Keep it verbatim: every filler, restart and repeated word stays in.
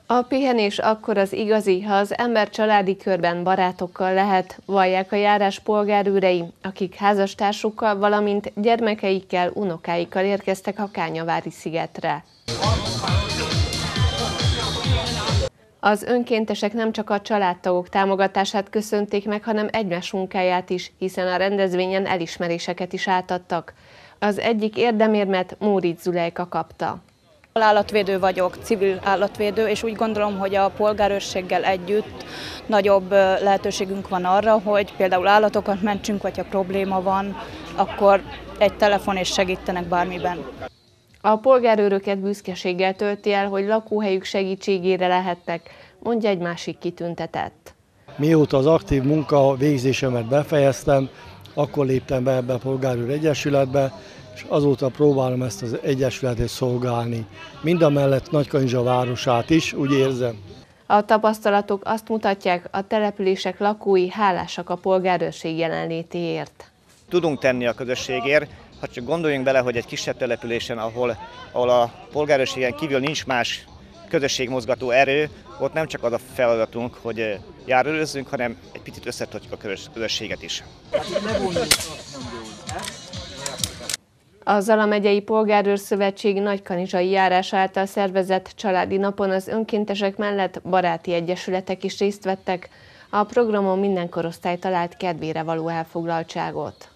A pihenés akkor az igazi, ha az ember családi körben barátokkal lehet, vallják a járás polgárőrei, akik házastársukkal, valamint gyermekeikkel, unokáikkal érkeztek a Kányavári szigetre. Az önkéntesek nem csak a családtagok támogatását köszönték meg, hanem egymás munkáját is, hiszen a rendezvényen elismeréseket is átadtak. Az egyik érdemérmet Móricz Zulejka kapta. Állatvédő vagyok, civil állatvédő, és úgy gondolom, hogy a polgárőrséggel együtt nagyobb lehetőségünk van arra, hogy például állatokat mentsünk, vagy ha probléma van, akkor egy telefon és segítenek bármiben. A polgárőröket büszkeséggel tölti el, hogy lakóhelyük segítségére lehettek, mondja egy másik kitüntetett. Mióta az aktív munka végzésemet befejeztem, akkor léptem be ebbe a Polgárőr Egyesületbe, és azóta próbálom ezt az egyesületet szolgálni. Mindamellett Nagykanizsa városát is, úgy érzem. A tapasztalatok azt mutatják, a települések lakói hálásak a polgárőrség jelenlétéért. Tudunk tenni a közösségért, ha csak gondoljunk bele, hogy egy kisebb településen, ahol, ahol a polgárőrségen kívül nincs más közösségmozgató erő, ott nem csak az a feladatunk, hogy járőrözzünk, hanem egy picit összetartjuk a közösséget is. A Zala megyei Polgárőrszövetség Nagykanizsai járás által szervezett családi napon az önkéntesek mellett baráti egyesületek is részt vettek. A programon minden korosztály talált kedvére való elfoglaltságot.